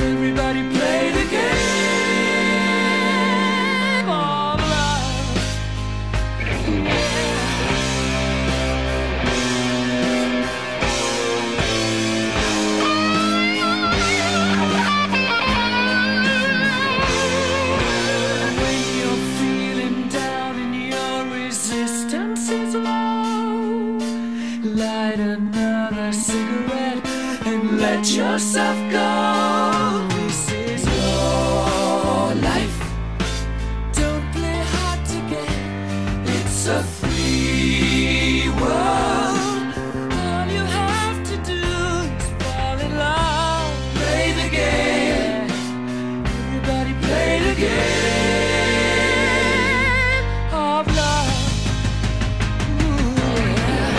Everybody play the game of love. When you're feeling down and your resistance is low, light another cigarette and let yourself go. This is your life. Don't play hard to get. It's a free world. All you have to do is fall in love. Play the game. Everybody play the game of love. Ooh, yeah.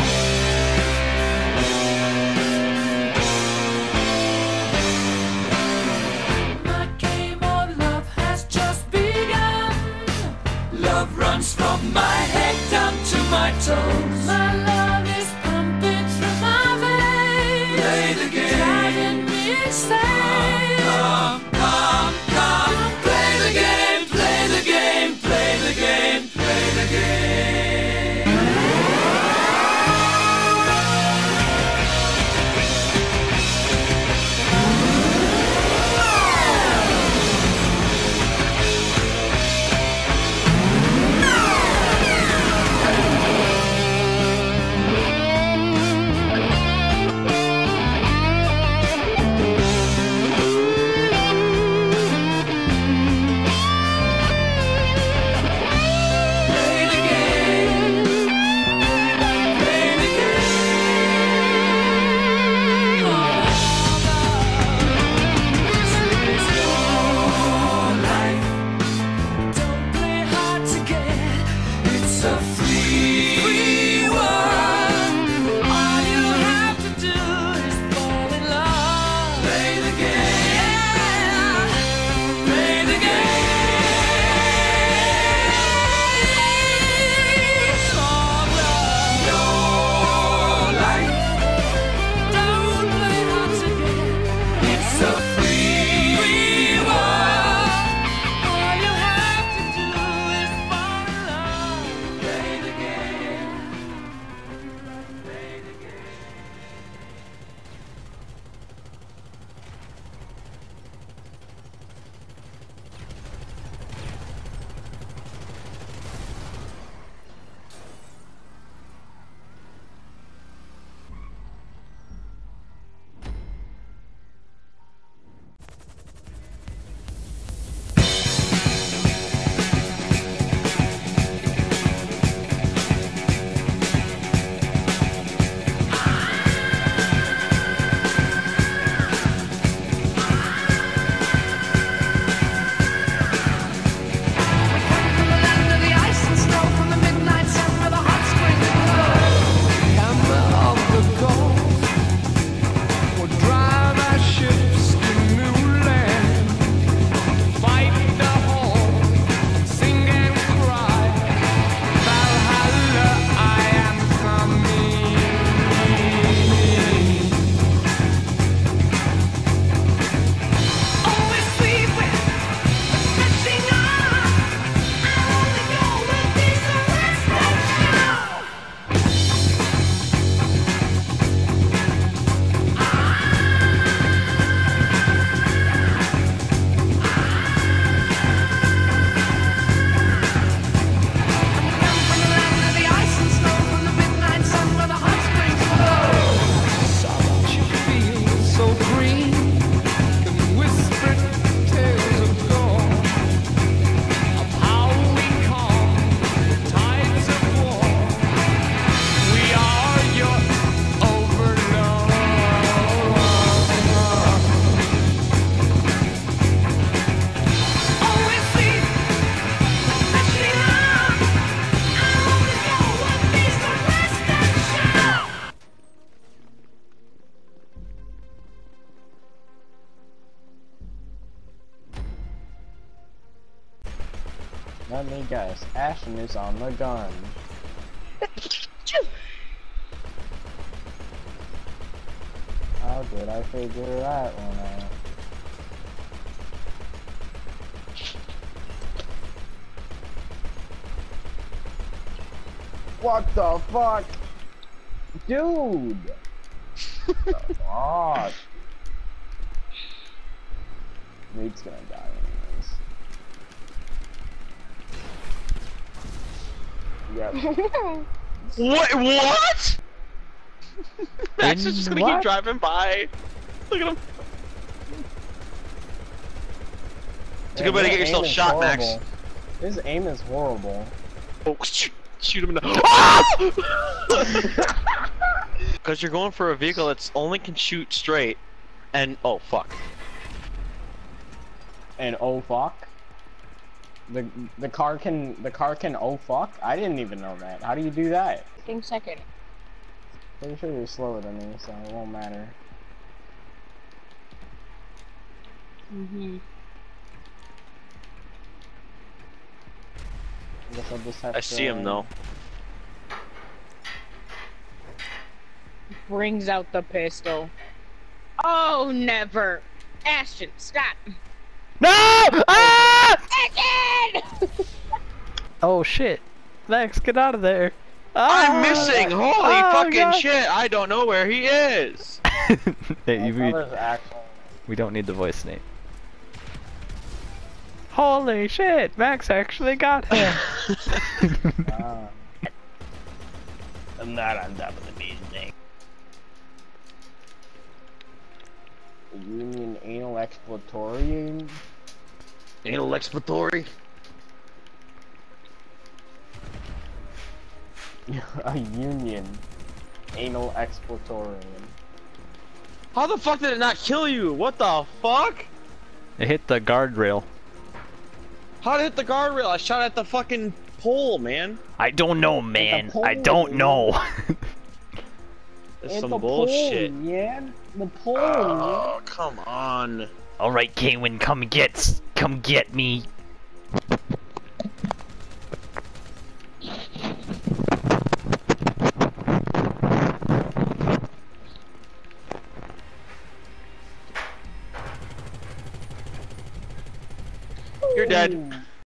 My game of love has just begun. Love runs from my head down to my toes. My love is pumping through my veins. Play the game. Driving me insane. Come, come, come. Play the game, play the game, play the game, play the game. Play the game. Play the game. Oh, this is your life. Don't play hard to get. It's a free world. All you have to do is fall in love. Play the game. Play the game of love. Your life. Don't play hard to get. It's a free world. All you have to do is fall in love. Play the game. Play the game. Let me guess, Ashton is on the gun. How did I figure that one out? What the fuck? Dude! What the fuck? Nate's gonna die anyways. Yep. What? Max is just gonna keep driving by. Look at him. It's a good way to get yourself shot, horrible. Max. His aim is horrible. Oh, shoot him in the. Because you're going for a vehicle that's only can shoot straight, and oh fuck. And oh fuck. The car can oh fuck? I didn't even know that. How do you do that? Think second. Pretty sure you're slower than me, so it won't matter. I guess I'll just have I see him though. Brings out the pistol. Oh, never. Ashton, stop. No! Ah! Ashton! Oh shit. Max, get out of there. I'm missing! Holy Oh, fucking God. shit! I don't know where he is! Hey, My brother's actually... we don't need the voice, Nate. Holy shit! Max actually got him! I'm not on top of the beach, Nate. Union anal exploitorium? Anal exploratory? A union. Anal exploitorium. How the fuck did it not kill you? What the fuck? It hit the guardrail. How did it hit the guardrail? I shot at the fucking pole, man. I don't know, man. pole, I don't know. That's It's some the bullshit. Pole, yeah? The pole, Oh, come on. Alright, Kaywin, come get me. You're dead.